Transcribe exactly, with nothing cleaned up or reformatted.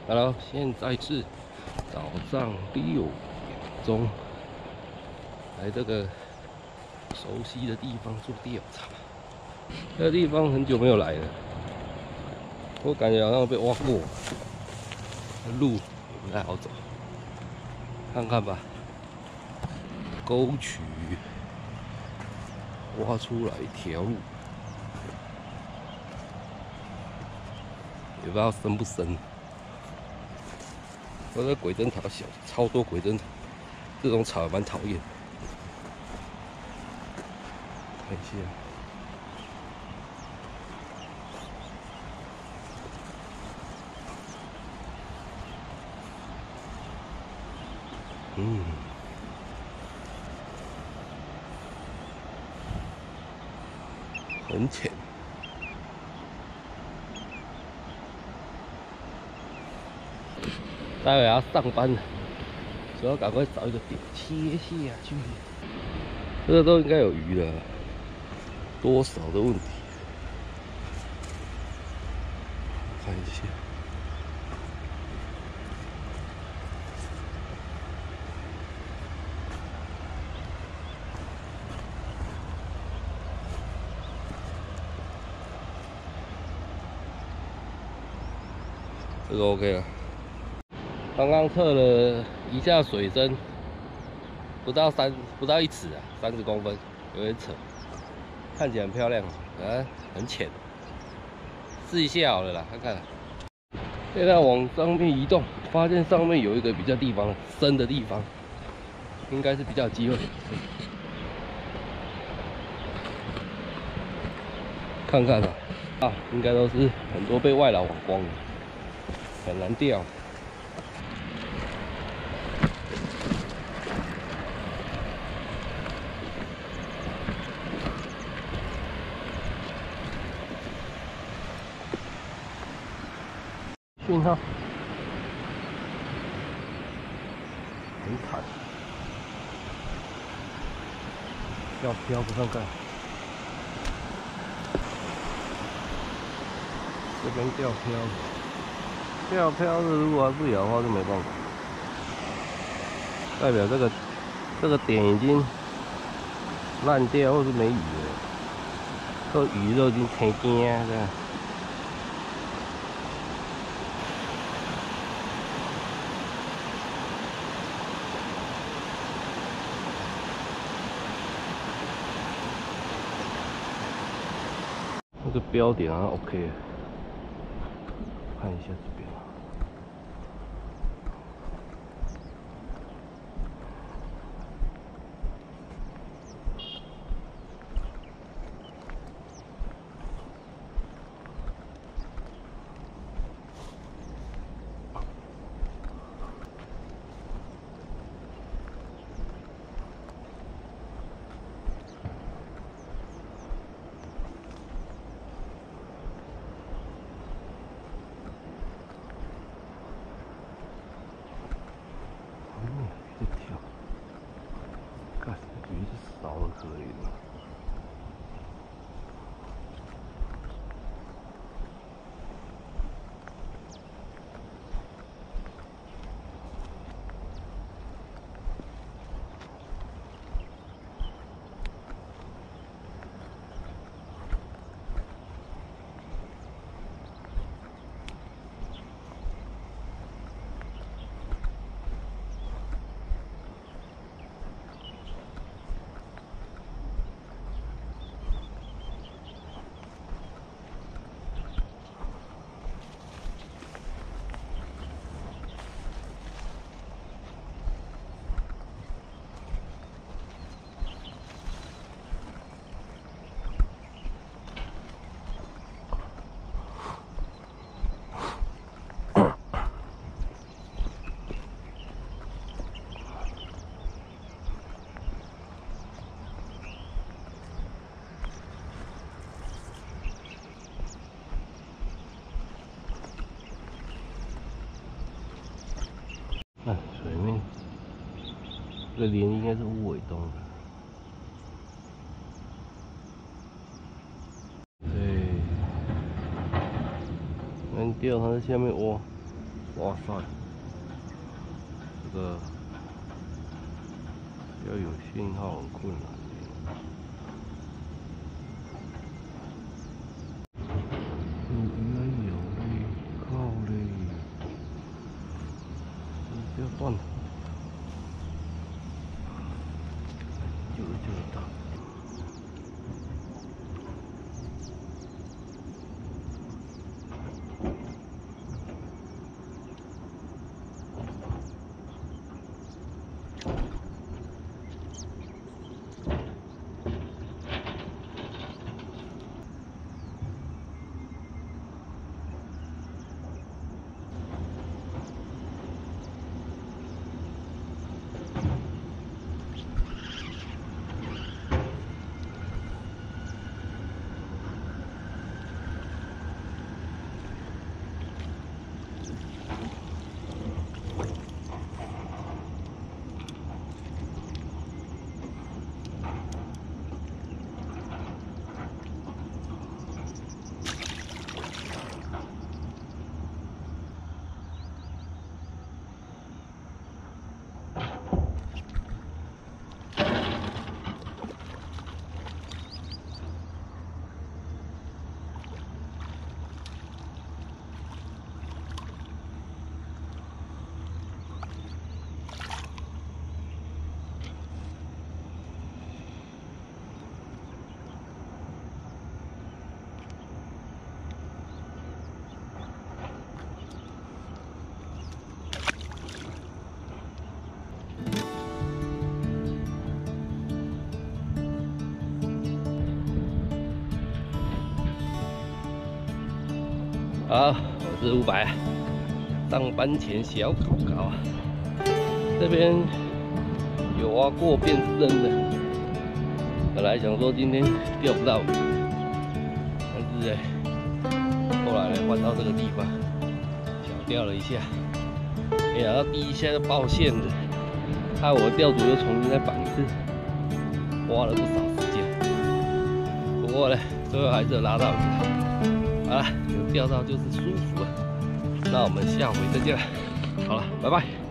Hello， 现在是早上六点钟，来这个熟悉的地方做调查。这个地方很久没有来了，我感觉好像被挖过，路也不太好走。看看吧，沟渠挖出来一条路，也不知道深不深。 我这鬼针草小，超多鬼针草，这种草蛮讨厌。看一下，嗯，很浅。待会要上班了，所以要赶快找一个点切下去。这个都应该有鱼了，多少的问题？看一下，这个 OK 了。刚刚测了一下水深，不到三，不到一尺啊，三十公分，有点扯。看起来很漂亮，啊，很浅。试一下好了啦，看看。现在往上面移动，发现上面有一个比较地方深的地方，应该是比较有机会。看看吧，啊，应该都是很多被外劳网光的，很难钓。 讯号很惨，要漂不看看，这边钓漂，钓漂是如果还不咬的话就没办法，代表这个这个点已经烂掉或是没鱼了，这鱼都已经青干这样。 这个标点还 OK， 看一下这边。这条，看鱼是少了可以了。看水面，这个莲应该是乌尾东的。对，能钓它在下面挖。 哇塞，这个要有信号很困难。哦，原来有嘞，靠嘞！不要断了，救了救了它。 好，我是伍佰，上班前小考考啊。这边有挖过变深的，本来想说今天钓不到鱼，但是哎，后来呢换到这个地方，小钓了一下，没想到第一下就爆线了，害我钓组又重新再绑一次，花了不少时间。不过呢，最后还是有拉到鱼。 好了，有钓到就是舒服啊。那我们下回再见了。好了，拜拜。